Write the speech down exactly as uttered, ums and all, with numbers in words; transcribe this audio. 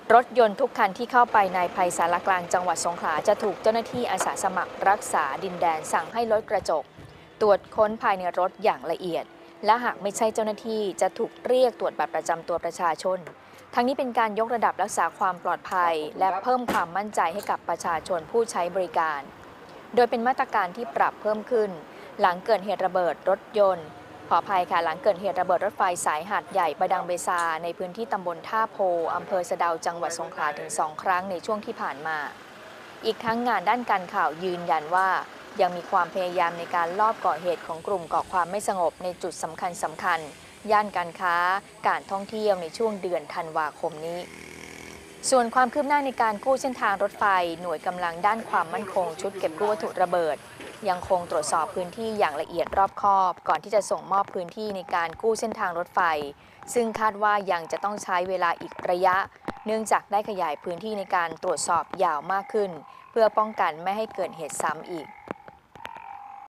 รถยนต์ทุกคันที่เข้าไปในภัยสารกลางจังหวัดสงขลาจะถูกเจ้าหน้าที่อาสาสมัครรักษาดินแดนสั่งให้ลดกระจกตรวจค้นภายในรถอย่างละเอียดและหากไม่ใช่เจ้าหน้าที่จะถูกเรียกตรวจบัตรประจำตัวประชาชนทั้งนี้เป็นการยกระดับรักษาความปลอดภัยและเพิ่มความมั่นใจให้กับประชาชนผู้ใช้บริการโดยเป็นมาตรการที่ปรับเพิ่มขึ้นหลังเกิดเหตุระเบิดรถยนต์ขออภัยค่ะหลังเกิดเหตุระเบิดรถไฟสายหาดใหญ่ประดังเบซาในพื้นที่ตำบลท่าโพอำเภอสะเดาจังหวัดสงขลาถึงสองครั้งในช่วงที่ผ่านมาอีกทั้งงานด้านการข่าวยืนยันว่ายังมีความพยายามในการลอบก่อเหตุของกลุ่มก่อความไม่สงบในจุดสำคัญสำคัญย่านการค้าการท่องเที่ยวในช่วงเดือนธันวาคมนี้ส่วนความคืบหน้าในการกู้เส้นทางรถไฟหน่วยกำลังด้านความมั่นคงชุดเก็บกู้วัตถุระเบิดยังคงตรวจสอบพื้นที่อย่างละเอียดรอบคอบก่อนที่จะส่งมอบพื้นที่ในการกู้เส้นทางรถไฟซึ่งคาดว่ายังจะต้องใช้เวลาอีกระยะเนื่องจากได้ขยายพื้นที่ในการตรวจสอบยาวมากขึ้นเพื่อป้องกันไม่ให้เกิดเหตุซ้ำอีก